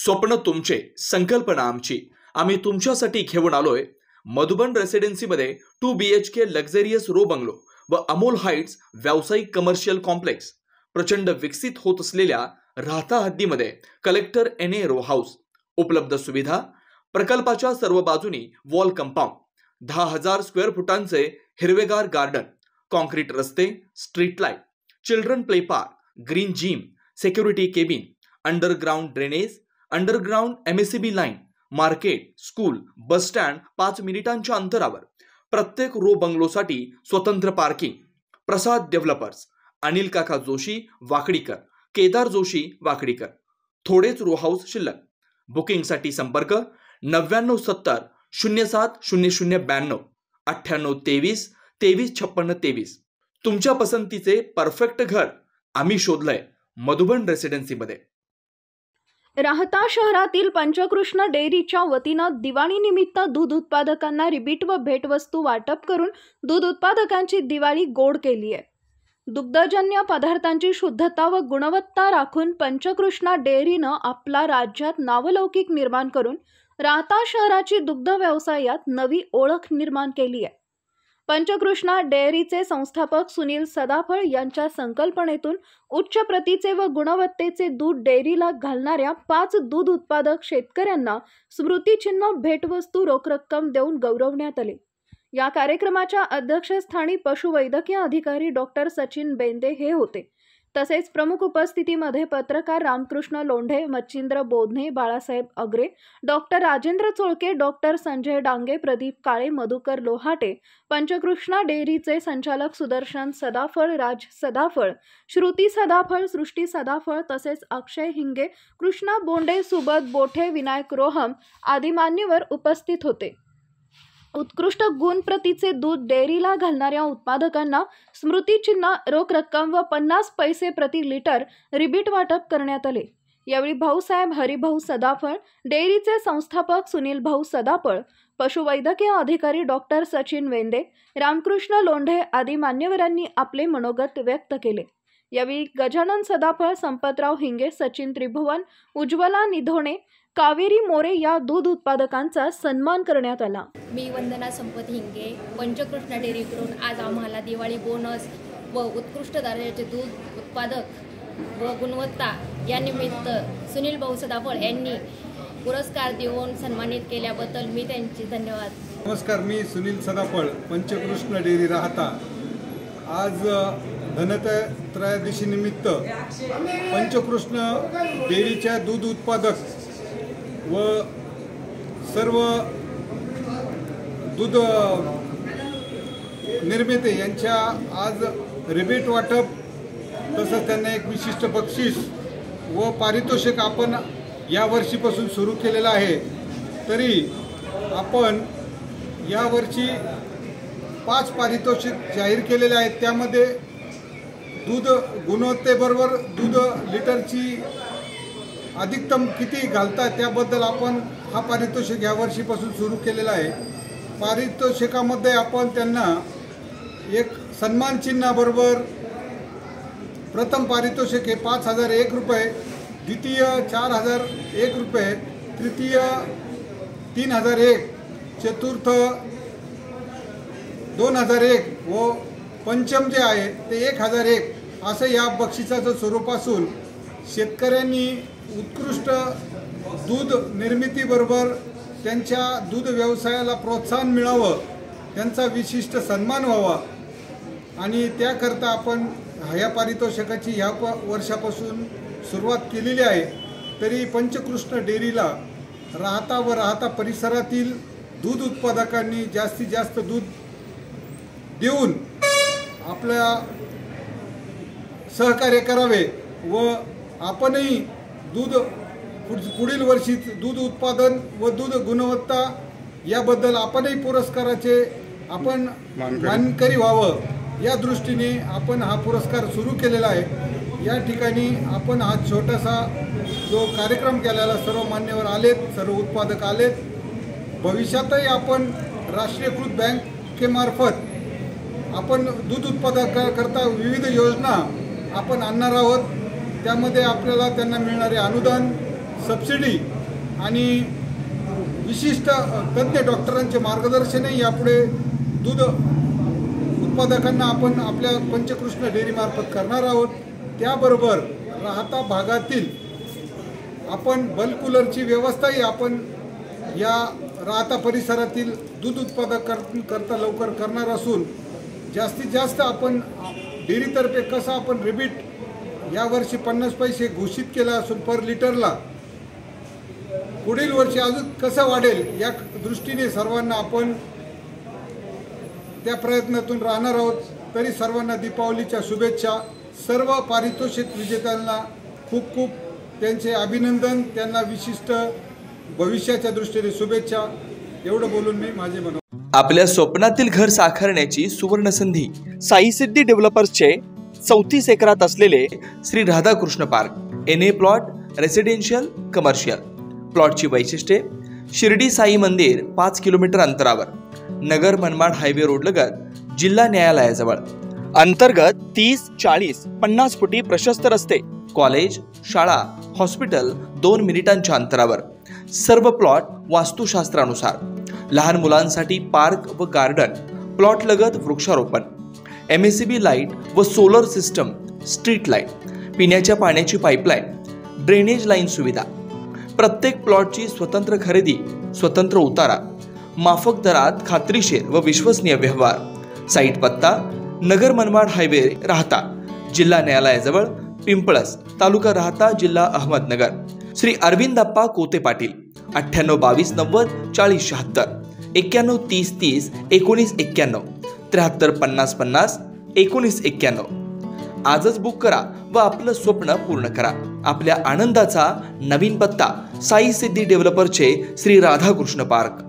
स्वप्न तुमचे, संकल्पना आमची. आम्ही तुमच्यासाठी घेऊन आलोय मधुबन रेसिडेन्सीमध्ये 2 BHK लक्झरियस रो बंगलो व अमोल हाइट्स व्यावसायिक कमर्शियल कॉम्प्लेक्स. प्रचंड विकसित होत असलेल्या राहता हद्दीमध्ये कलेक्टर NA रो हाऊस. उपलब्ध सुविधा: प्रकल्पाच्या सर्व बाजूनी वॉल कंपाऊंड, 10,000 स्क्वेअर फुटांचे हिरवेगार गार्डन, कॉन्क्रीट रस्ते, street light, children play park, green gym, security cabin, underground drainage, underground MSCB line, market, school, bus stand 5 मिनिटांच्या अंतरावर. प्रत्येक रो बंगलोसाठी स्वतंत्र पार्किंग. प्रसाद डेव्हलपर्स, अनिल काका जोशी वाकडीकर, केदार जोशी वाकडीकर. थोडेच रो हाऊस शिल्लक. बुकिंगसाठी संपर्क 9970 07 0092 9823 235623. तुमच्या पसंतीचे परफेक्ट घर आम्ही शोधलंय मधुबन रेसिडेन्सीमध्ये. राहता शहरातील पंचकृष्ण डेअरीच्या वतीनं दिवाळीनिमित्त दूध उत्पादकांना रिबीट व भेटवस्तू वाटप करून दूध उत्पादकांची दिवाळी गोड केली आहे. दुग्धजन्य पदार्थांची शुद्धता व गुणवत्ता राखून पंचकृष्णा डेअरीनं आपला राज्यात नावलौकिक निर्माण करून राहता शहराची दुग्ध व्यवसायात नवी ओळख निर्माण केली आहे. पंचकृष्णा डेअरीचे संस्थापक सुनील सदाफळ यांच्या संकल्पनेतून उच्च प्रतीचे व गुणवत्तेचे दूध डेअरीला घालणाऱ्या 5 दूध उत्पादक शेतकऱ्यांना स्मृतिचिन्ह, भेटवस्तू, रोख रक्कम देऊन गौरवण्यात आले. या कार्यक्रमाच्या अध्यक्षस्थानी पशुवैद्यकीय अधिकारी डॉक्टर सचिन बेंदे हे होते. तसेच प्रमुख उपस्थितीमध्ये पत्रकार रामकृष्ण लोंढे, मच्छिंद्र बोधने, बाळासाहेब अग्रे, डॉक्टर राजेंद्र चोळके, डॉक्टर संजय डांगे, प्रदीप काळे, मधुकर लोहाटे, पंचकृष्णा डेअरीचे संचालक सुदर्शन सदाफळ, राज सदाफळ, श्रुती सदाफळ, सृष्टी सदाफळ तसेच अक्षय हिंगे, कृष्णा बोंडे, सुबत बोठे, विनायक रोहम आदी मान्यवर उपस्थित होते. उत्कृष्ट गुण प्रतीचे दूध डेअरीला घालणाऱ्या उत्पादकांना स्मृतिचिन्ह, रोख रक्कम व 50 पैसे प्रति लिटर रिबीट वाटप करण्यात आले. यावेळी भाऊसाहेब हरिभाऊ सदाफळ, डेअरीचे संस्थापक सुनील भाऊ सदाफळ, पशुवैद्यकीय अधिकारी डॉक्टर सचिन वेंदे, रामकृष्ण लोंढे आदी मान्यवरांनी आपले मनोगत व्यक्त केले. यावेळी गजानन सदाफळ, संपतराव हिंगे, सचिन त्रिभुवन, उज्ज्वला निधोणे, कावेरी मोरे या दूध उत्पादकांचा सन्मान करण्यात आला. मी वंदना संपत हिंगे, पंचकृष्णा डेअरीकडून आज आम्हाला दिवाळी बोनस व उत्कृष्ट दर्जाचे दूध उत्पादक व गुणवत्ता या निमित्त सुनील भाऊ सदाफळ यांनी पुरस्कार देऊन सन्मानित केल्याबद्दल मी त्यांचे धन्यवाद. नमस्कार, मी सुनील सदाफळ, पंचकृष्ण डेअरी राहता. आज धनत्रयोदशीनिमित्त पंचकृष्ण डेअरीच्या दूध उत्पादक व सर्व दूध निर्माते यांच्या आज रिबीट वाटप, तसंच त्यांना एक विशिष्ट बक्षीस व पारितोषिक आपण या वर्षीपासून सुरू केलेलं आहे. तरी आपण यावर्षी 5 पारितोषिक जाहीर केलेले आहेत. त्यामध्ये दूध गुणवत्तेबरोबर दूध लिटरची अधिकतम किती घालतात त्याबद्दल आपण हा पारितोषिक या वर्षीपासून सुरू केलेला आहे. पारितोषिकामध्ये आपण त्यांना एक सन्मान चिन्हाबरोबर प्रथम पारितोषिक हे 5,001 रुपये, द्वितीय 4,001 रुपये, तृतीय 3,001, चतुर्थ 2,001 व पंचम जे आहे ते 1,001 असं या बक्षिसाचं स्वरूप असून शेतकऱ्यांनी उत्कृष्ट दूध निर्मितीबरोबर त्यांच्या दूध व्यवसायाला प्रोत्साहन मिळावं, त्यांचा विशिष्ट सन्मान व्हावा आणि त्याकरता आपण ह्या पारितोषिकाची ह्या वर्षापासून सुरुवात केलेली आहे. तरी पंचकृष्ण डेअरीला राहता व राहता परिसरातील दूध उत्पादकांनी जास्तीत जास्त दूध देऊन आपल्या सहकार्य करावे व आपणही दूध पुढील वर्षी दूध उत्पादन व दूध गुणवत्ता याबद्दल आपणही पुरस्काराचे आपण मानकरी व्हावं या दृष्टीने आपण हा पुरस्कार सुरू केलेला आहे. या ठिकाणी आपण हा छोटासा जो कार्यक्रम केलेला, सर्व मान्यवर आलेत, सर्व उत्पादक आलेत. भविष्यातही आपण राष्ट्रीयकृत बँकेमार्फत आपण दूध उत्पादकाकरता विविध योजना आपण आणणार आहोत. त्यामध्ये आपल्याला त्यांना मिळणारे अनुदान, सबसिडी आणि विशिष्ट तज्ज्ञ डॉक्टरांचे मार्गदर्शनही यापुढे दूध उत्पादकांना आपण आपल्या पंचकृष्ण डेअरीमार्फत करणार आहोत। त्याबरोबर राहता भागातील आपण बल्क कूलरची व्यवस्थाही आपण या राहता परिसरातील दूध उत्पादकांकरता लवकर करणार असून जास्तीत जास्त आपण डेअरीतर्फे कसं आपण रिबीट यावर्षी 50 पैसे घोषित केला असून पर लिटरला पुढील वर्षी अजून कसं वाढेल या दृष्टीने सर्वांना आपण त्या प्रयत्नातून राहणार आहोत। तरी सर्वांना दीपावलीच्या शुभेच्छा। सर्व पारितोषिक विजेत्यांना खूप खूप त्यांचे अभिनंदन, त्यांना विशिष्ट भविष्याच्या दृष्टीने शुभेच्छा। एवढं बोलून मी माझे म्हणतो। आपल्या स्वप्नातील घर साकारण्याची सुवर्ण संधी साई सिद्धी डेव्हलपर्सचे 34 एकरात असलेले Shri Radhakrishna park NA plot residential commercial प्लॉटची वैशिष्ट्ये शिर्डी साई मंदिर 5 किलोमीटर अंतरावर, नगर मनमाड हायवे रोड लगत, जिल्हा न्यायालयाजवळ, अंतर्गत 30, 40, 50 फुटी प्रशस्त रस्ते, कॉलेज, शाळा, हॉस्पिटल 2 मिनिटांच्या अंतरावर, सर्व प्लॉट वास्तुशास्त्रानुसार, लहान मुलांसाठी पार्क व गार्डन, प्लॉट लगत वृक्षारोपण, MACB लाईट व सोलर सिस्टम, स्ट्रीट लाईट, पिण्याच्या पाण्याची पाईपलाईन, ड्रेनेज लाईन सुविधा, प्रत्येक प्लॉटची स्वतंत्र खरेदी, स्वतंत्र उतारा, माफक दरात खात्रीशीर व विश्वसनीय व्यवहार। साईट पत्ता नगर मनमाड हायवे राहता, जिल्हा न्यायालयाजवळ, पिंपळस, तालुका राहता, जिल्हा अहमदनगर। श्री अरविंदप्पा कोते पाटील 98 22 90 40 76 91 30 30 19 91 73 50 50 19 91। आजच बुक करा व आपलं स्वप्न पूर्ण करा। आपल्या आनंदाचा नवीन पत्ता साई सिद्धी डेव्हलपरचे श्री राधाकृष्ण पार्क।